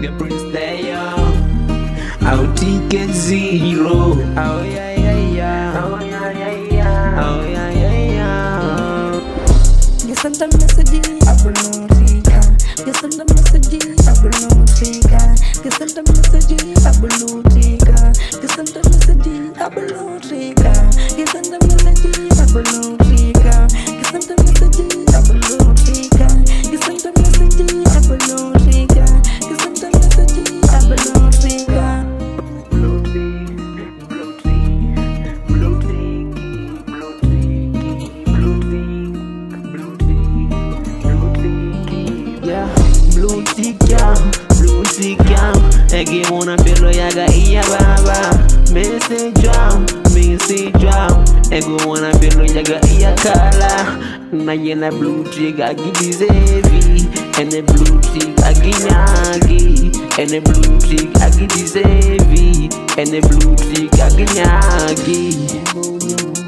nigga Prince Tayo. I'll ticket zero. Oh yeah yeah yeah. Oh yeah yeah yeah. Oh yeah yeah yeah. You send a message, I will not take her. You send a message, I will not take her. You send a message, I will not take her. You send a message, I will not take her. You send a message, I will not take her. You send a message, I will not take her. You send a message, I will not take her. You send a message, I will not take her. Blue tick, blue tick, blue tick, blue tick, blue tick, blue tick, blue tick, yeah, blue tick, yeah, blue tick, yeah. Ege wanna pelo yaga iya baba. Message jam. Ego wanna pelo yaga iya kala. Na yena blue tick agi disevi. And the blue tick agi nyagi. And the blue tick agi disevi. And the blue tick agi nyagi.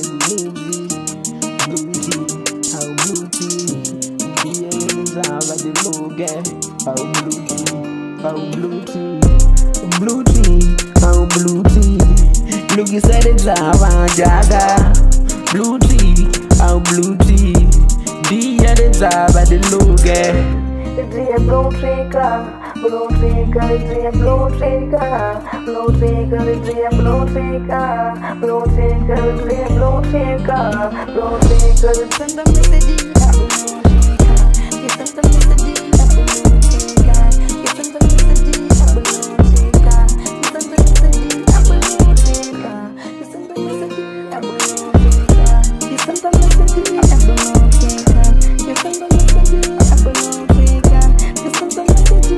Look inside the Java Jaga. Blue tea, our blue tea. Dia the Java the loge. It's a blue trigger, blue trigger, it's a blue trigger, blue trigger, it's a blue trigger, blue trigger, it's a blue trigger, blue trigger, send a message, I will not take her. You send a message, I will not take her. You send a message, I will not take her. You send a message, I will not take her. You send a message, I will not take her. You send a message, I will not take her. You send a message, I will not take her. You send a message,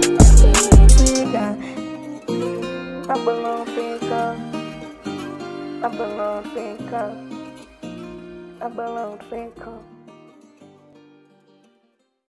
I will not take her. I will not take her. I will not take her. I will not take her.